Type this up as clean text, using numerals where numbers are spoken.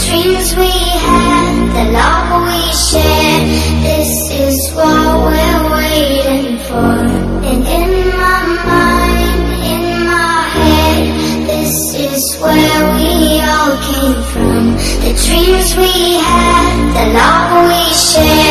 dreams we had, the love we shared, this is what we're waiting for. And in my mind, in my head, this is where we all came from. The dreams we had, the love we shared.